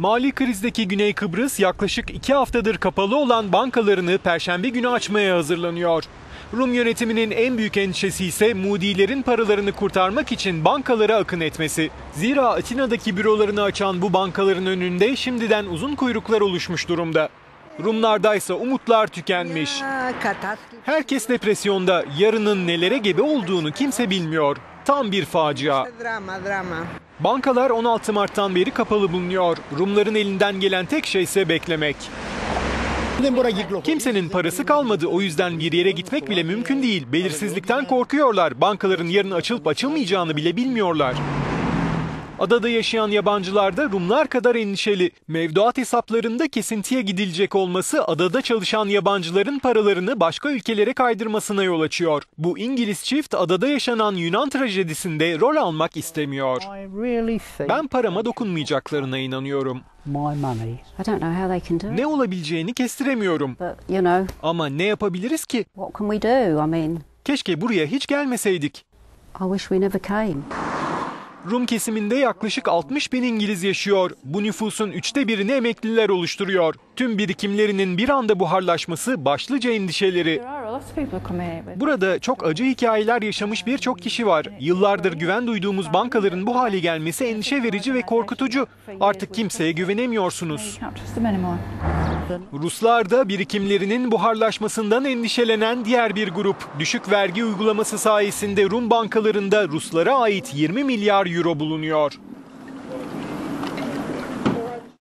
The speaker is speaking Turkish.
Mali krizdeki Güney Kıbrıs yaklaşık 2 haftadır kapalı olan bankalarını Perşembe günü açmaya hazırlanıyor. Rum yönetiminin en büyük endişesi ise Moody'lerin paralarını kurtarmak için bankalara akın etmesi. Zira Atina'daki bürolarını açan bu bankaların önünde şimdiden uzun kuyruklar oluşmuş durumda. Rumlardaysa umutlar tükenmiş. Herkes depresyonda, yarının nelere gebe olduğunu kimse bilmiyor. Tam bir facia. Bankalar 16 Mart'tan beri kapalı bulunuyor. Rumların elinden gelen tek şey ise beklemek. Kimsenin parası kalmadı, o yüzden bir yere gitmek bile mümkün değil. Belirsizlikten korkuyorlar. Bankaların yarın açılıp açılmayacağını bile bilmiyorlar. Adada yaşayan yabancılar da Rumlar kadar endişeli. Mevduat hesaplarında kesintiye gidilecek olması adada çalışan yabancıların paralarını başka ülkelere kaydırmasına yol açıyor. Bu İngiliz çift adada yaşanan Yunan trajedisinde rol almak istemiyor. Ben parama dokunmayacaklarına inanıyorum. Ne olabileceğini kestiremiyorum. Ama ne yapabiliriz ki? Keşke buraya hiç gelmeseydik. Rum kesiminde yaklaşık 60 bin İngiliz yaşıyor. Bu nüfusun 1/3'ünü emekliler oluşturuyor. Tüm birikimlerinin bir anda buharlaşması başlıca endişeleri. Burada çok acı hikayeler yaşamış birçok kişi var. Yıllardır güven duyduğumuz bankaların bu hale gelmesi endişe verici ve korkutucu. Artık kimseye güvenemiyorsunuz. Ruslar da birikimlerinin buharlaşmasından endişelenen diğer bir grup. Düşük vergi uygulaması sayesinde Rum bankalarında Ruslara ait 20 milyar euro bulunuyor.